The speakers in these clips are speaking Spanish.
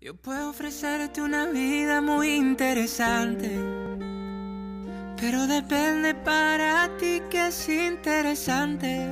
Yo puedo ofrecerte una vida muy interesante, pero depende para ti que es interesante.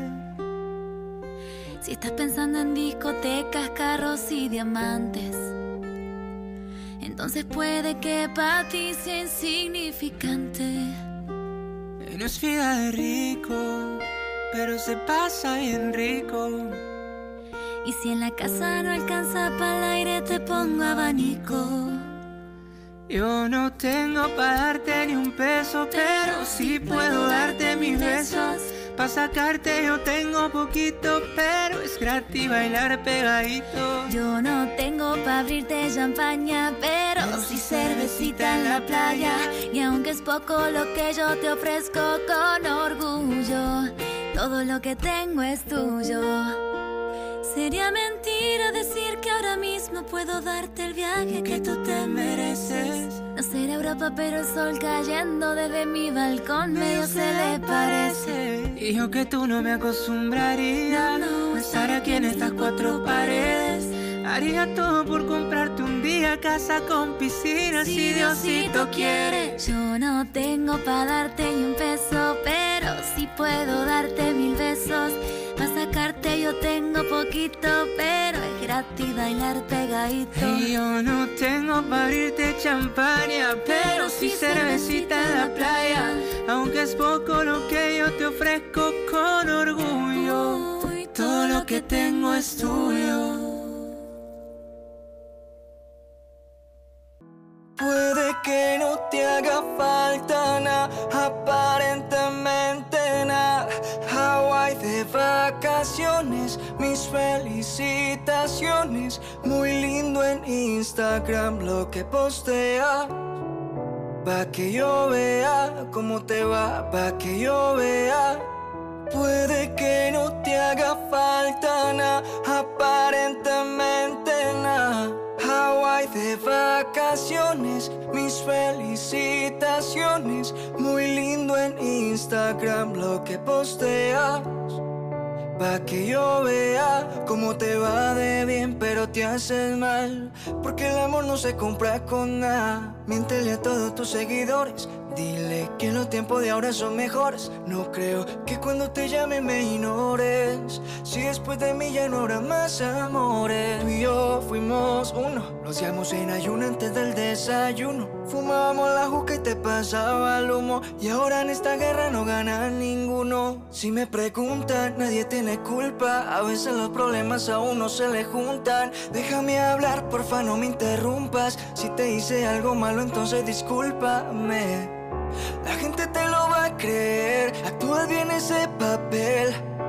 Si estás pensando en discotecas, carros y diamantes, entonces puede que para ti sea insignificante. Y no es vida de rico, pero se pasa bien rico. Y si en la casa no alcanza para el aire, te pongo abanico. Yo no tengo para darte ni un peso, pero sí puedo darte mis besos. Pa' sacarte yo tengo poquito, pero es gratis bailar pegadito. Yo no tengo pa' abrirte champaña, pero sí cervecita en la playa. Y aunque es poco lo que yo te ofrezco con orgullo, todo lo que tengo es tuyo. Sería mentira decir que ahora mismo puedo darte el viaje que tú te mereces. No será Europa, pero el sol cayendo desde mi balcón medio se le parece. Y yo que tú no me acostumbraría a estar aquí en estas cuatro paredes. Haría todo por comprarte un día casa con piscina si Diosito quiere. Yo no tengo pa' darte ni un peso, pero sí puedo darte 1000 besos. Pa' sacarte yo tengo poquito, pero es gratis bailar pegadito. Y yo no tengo pa' abrirte champaña, pero sí cervecita en la playa. Aunque es poco lo que yo te ofrezco con orgullo, todo lo que tengo es tuyo. Puede que no te haga falta nada, aparentemente nada. Hawái de vacaciones, mis felicitaciones. Muy lindo en Instagram lo que posteas. Pa' que yo vea cómo te va, pa' que yo vea. Puede que no te haga falta nada, aparentemente nada. Hawái de vacaciones, mis felicitaciones. Muy lindo en Instagram lo que posteas. Pa' que yo vea cómo te va de bien, pero te haces mal. Porque el amor no se compra con nada. Miéntele a todos tus seguidores, dile que los tiempos de ahora son mejores. No creo que cuando te llame me ignores. Si después de mí ya no habrá más amores. Tú y yo fuimos uno, lo hacíamos en ayuno antes del desayuno. Fumábamos la juca y te pasaba el humo. Y ahora en esta guerra no gana ninguno. Si me preguntan, nadie tiene culpa. A veces los problemas a uno se le juntan. Déjame hablar, porfa, no me interrumpas. Si te hice algo malo, entonces discúlpame. La gente te lo va a creer, actúas bien ese papel,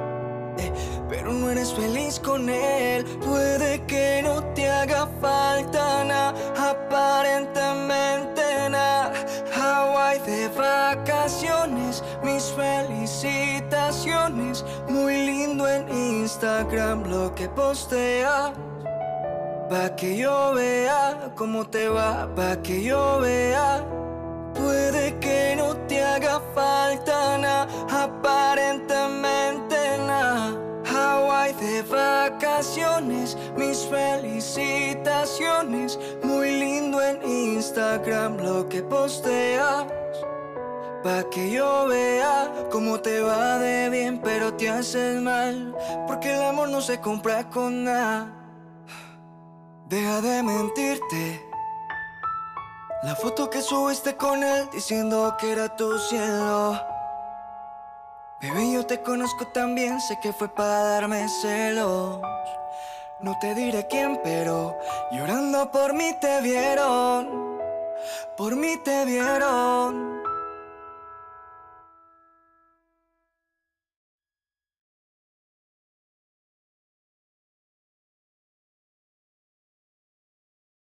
pero no eres feliz con él. Puede que no te haga falta nada, aparentemente nada. Hawái de vacaciones, mis felicitaciones. Muy lindo en Instagram lo que posteas. Pa' que yo vea cómo te va, pa' que yo vea. Puede que no te haga falta nada, aparentemente nada. Hawái de vacaciones, mis felicitaciones. Muy lindo en Instagram lo que posteas. Pa' que yo vea cómo te va de bien, pero te haces mal. Porque el amor no se compra con nada. Deja de mentirte. La foto que subiste con él diciendo que era tu cielo. Bebé, yo te conozco también, sé que fue para darme celos. No te diré quién, pero llorando por mí te vieron. Por mí te vieron.